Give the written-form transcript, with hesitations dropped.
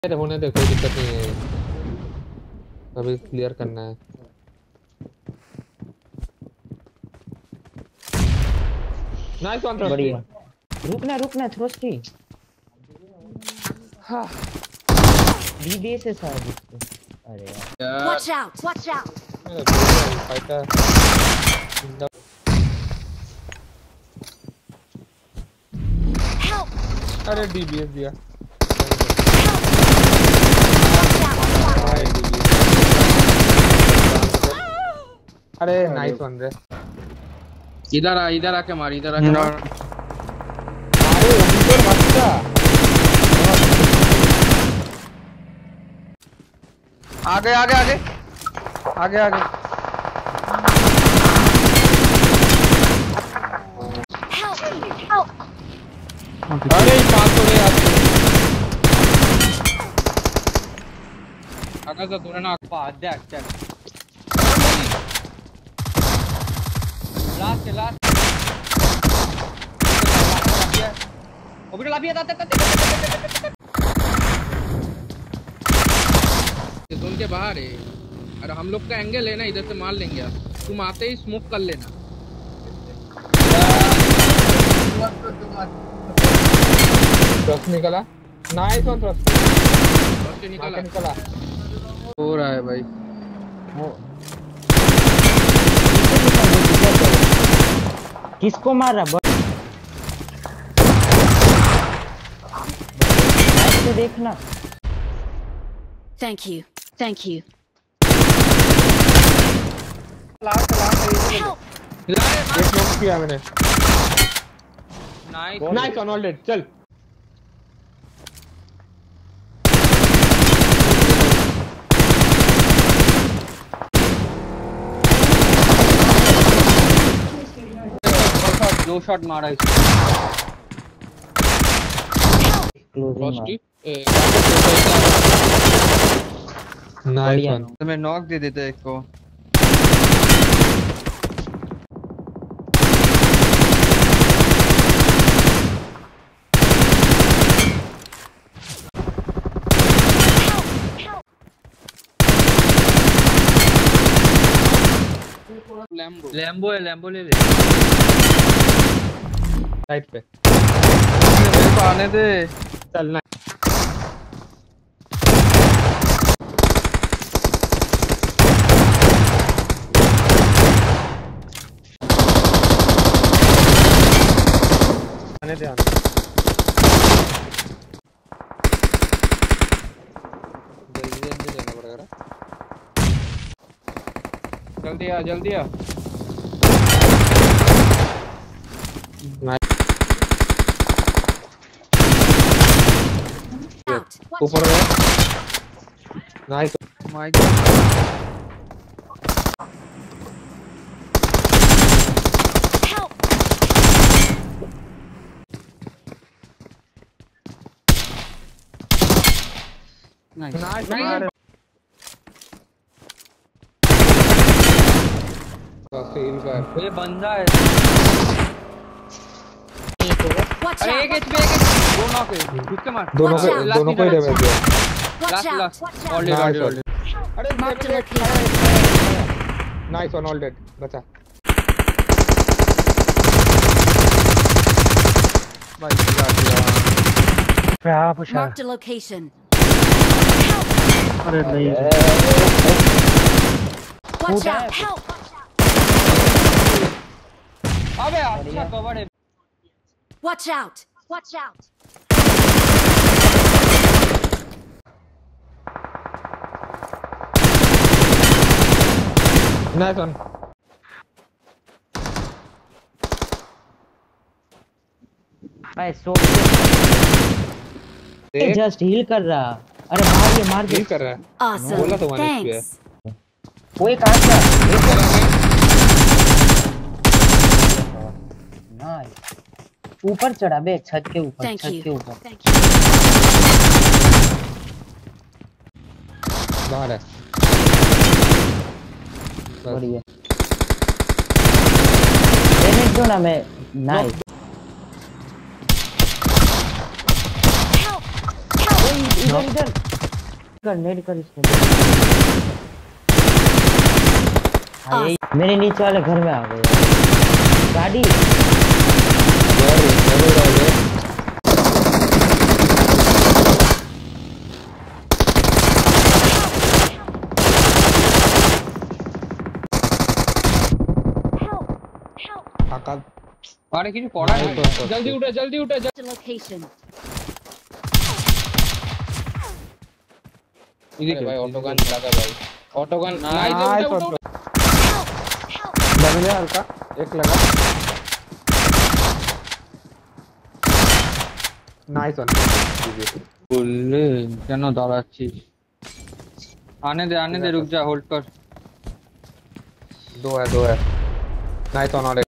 होने दे, कोई दिक्कत नहीं है, अभी क्लियर करना है। नाइस वन, बढ़िया। रुकना थ्रोस्टी। हां डीबी से शायद इसको। अरे यार वॉच आउट फाइटर। अरे डीबीएस दिया। अरे नाइस वन रे। इधर आके मार, इधर आके मार। अरे ऊपर बच्चा आगे। अरे 500 रे यार। आगे से दूर ना देख लास्ट अभी लाभिया जोन के बाहर है। अरे हम लोग का एंगल है ना, इधर से मार लेंगे। तुम आते ही स्मोक कर लेना। ट्रस्ट निकला। नाइस वन, ट्रस्ट निकला। हो रहा है भाई। किसको मार रहा? तो देखना। थैंक यू लास्ट ये स्मोक किया मैंने। Nice one all dead. चल दो शॉट मारा इसको। Nice one. तुम्हें नॉक दे देते एक को। लैम्बो ले ले। साइड पे मेरे को आने दे। चलना। आने दे जल्दी जाना पड़ेगा। जल्दी आ। ऊपर नाइस। Mic nice. ये बंदा है। वॉच अरे एक आउट एचपी दो नॉक है। उसके मार। दोनों को ही डैमेज दिया। Last already. अरे नाइस वन, ऑल डेड। बचा भाई दिया। Mark the location. अरे नहीं। Watch out help. अबे अच्छा कवर है। Watch out nice one. भाई सो जस्ट हील कर रहा। अरे मार दे। हील कर रहा है। ऑसम बोला तो मैंने किया है। कोई कहां से? नाइस। ऊपर चढ़ा बे, छत के ऊपर। बाहर है। बढ़िया। डैमेज दो ना मैं। नाइस। इधर इधर कर नेट कर इसमें। हाँ, यही मेरे नीचे वाले घर में आ गए गाड़ी। अरे কিছু করা নাই জলদি উঠে The location. इधर भाई ऑटो गन लगा भाई ऑटो गन नाइस उठो डैमेज है हल्का एक लगा नाइस वन बोले কেন দাঁড়াচ্ছিস आने दे रुक जा होल्ड कर दो है नाइस वन और